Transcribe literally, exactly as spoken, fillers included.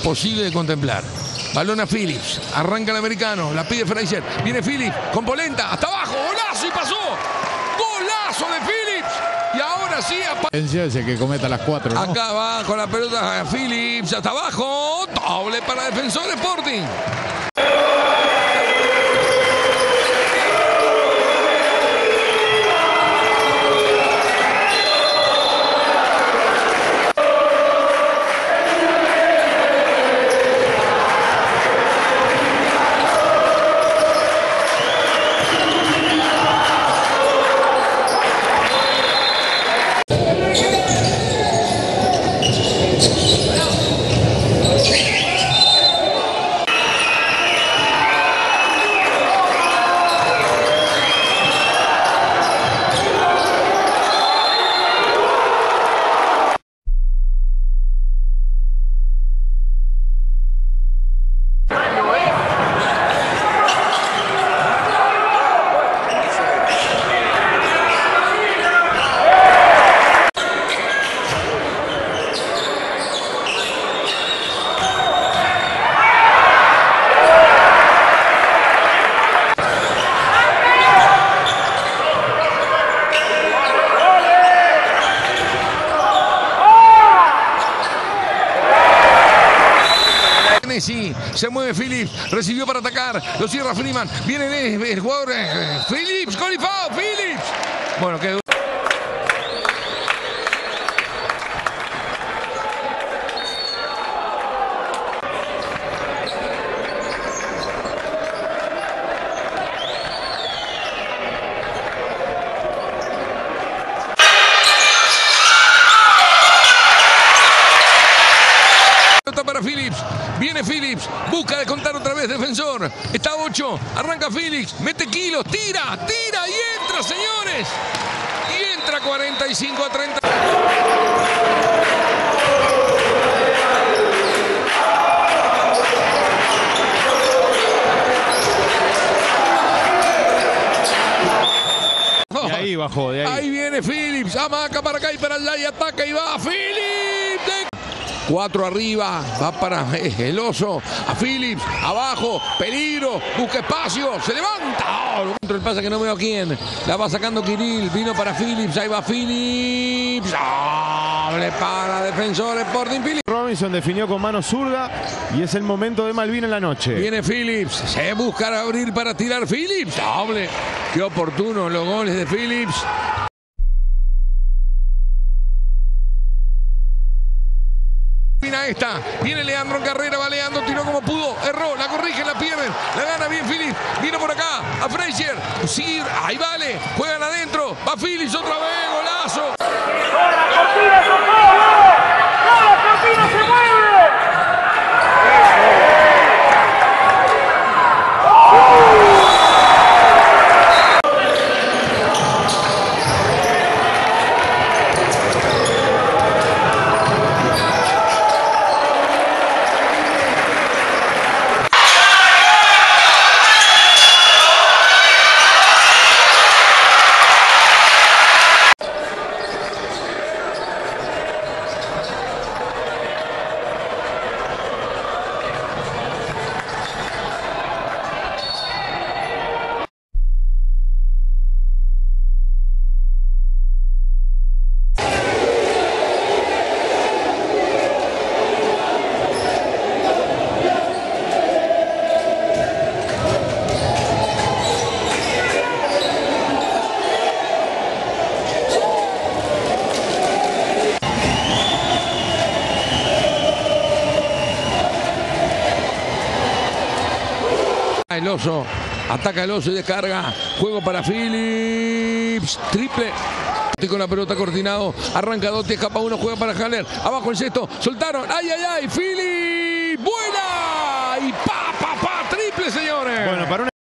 imposible de contemplar. Balón a Phillips, arranca el americano, la pide Frazier, viene Phillips con polenta, hasta abajo, golazo y pasó. Golazo de Phillips. Y ahora sí, ese que cometa las cuatro, ¿no? Acá va con la pelota a Phillips, hasta abajo, doble para Defensor Sporting. Sí, se mueve Phillips, recibió para atacar, lo cierra Freeman, viene el, el jugador eh, Phillips, gol y foul, Phillips. Bueno, quedó. Para Phillips, viene Phillips, busca descontar otra vez Defensor, está ocho, arranca Phillips, mete kilos, tira, tira y entra, señores, y entra cuarenta y cinco a treinta. Y ahí bajó, de ahí. Ahí viene Phillips, amaca para acá y para allá y ataca y va Phillips. De... Cuatro arriba, va para el oso, a Phillips, abajo, peligro, busca espacio, se levanta. Oh, el pase que no veo a quién, la va sacando Kirill, vino para Phillips, ahí va Phillips. Oh, le para Defensor Sporting Phillips. Robinson definió con mano zurda y es el momento de Malvin en la noche. Viene Phillips, se busca abrir para tirar Phillips. Doble, qué oportuno los goles de Phillips. Esta, viene Leandro en carrera, va Leandro, tiró como pudo, erró, la corrige, la pierden, la gana bien Phillips, vino por acá, a Frazier, sí, ahí vale, juegan adentro, va Phillips otra vez, golazo. ¡La cortina se mueve! ¡La cortina se mueve! El oso, ataca el oso y descarga, juego para Phillips, triple. Con la pelota coordinado, arranca Dotti, escapa uno, juega para Haller, abajo el sexto, soltaron, ay, ay, ay, Phillips, buena, y pa, pa, pa, triple, señores. Bueno, para una